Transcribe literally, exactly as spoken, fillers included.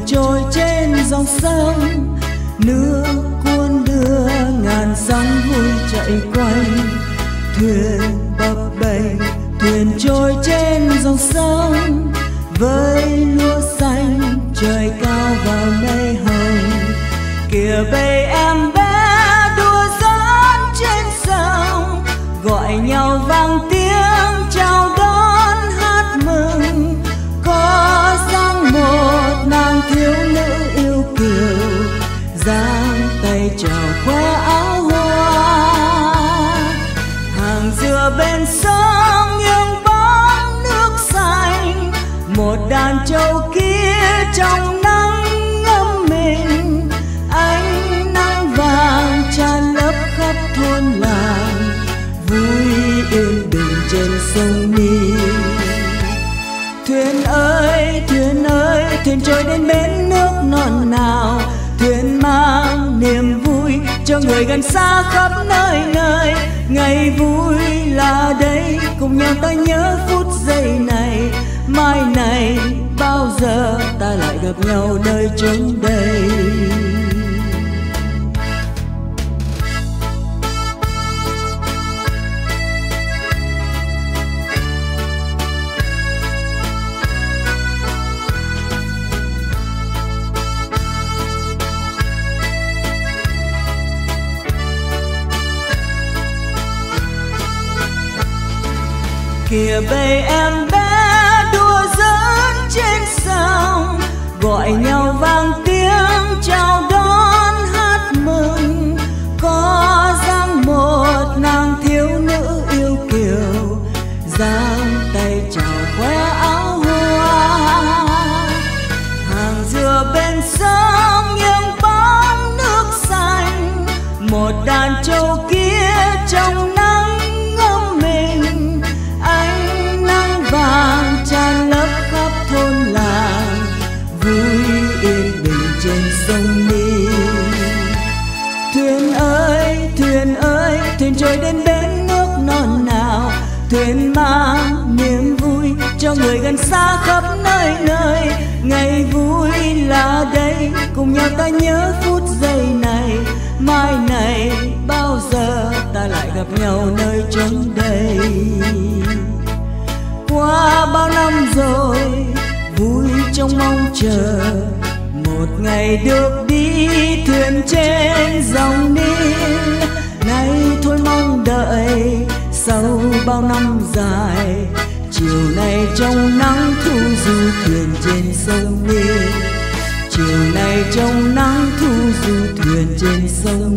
trôi trên dòng sông, nước cuốn đưa ngàn sóng vui chạy quanh. Thuyền bập bềnh, thuyền trôi trên dòng sông, với lúa xanh trời cao vào mây hồng. Kìa bầy em bé đùa giỡn trên sông, gọi nhau vang tiếng chào đón hát mừng. Có dáng một nàng thiếu nữ yêu kiều, giang tay chào khoe áo hoa. Hàng dừa bên sông nghiêng bóng nước xanh, một đàn trâu kia trong nắng ngâm mình. Ánh nắng vàng tràn lấp khắp thôn làng, vui yên bình trên sông Nin. Thuyền ơi, thuyền ơi, thuyền trôi đến bến nước non nào. Thuyền mang niềm vui cho người gần xa khắp nơi nơi. Ngày vui là đây, cùng nhau ta nhớ phút giây này. Mai này bao giờ ta lại gặp nhau nơi chốn đây. Kìa bầy em bé đùa giỡn trên sông, gọi nhau vang tiếng chào đón hát mừng. Có dáng một nàng thiếu nữ yêu kiều, giang tay chào khoe áo hoa. Hàng dừa bên sông nghiêng bóng nước xanh, một đàn trâu kia trong nắng ngâm mình. Ánh nắng vàng tràn lấp khắp thôn làng, vui yên bình trên sông Nin. Thuyền ơi, thuyền ơi, thuyền trôi đến bến nước non nào. Thuyền mang niềm vui cho người gần xa khắp nơi nơi. Ngày vui là đây, cùng nhau ta nhớ phút giây này. Mai này bao giờ ta lại gặp nhau nơi chốn đây. Qua bao năm rồi, vui trong mong chờ một ngày được đi thuyền trên dòng Nin. Nay thôi mong đợi sau bao năm dài, chiều nay trong nắng thu du thuyền trên sông Nin. Chiều nay trong nắng thu du thuyền trên sông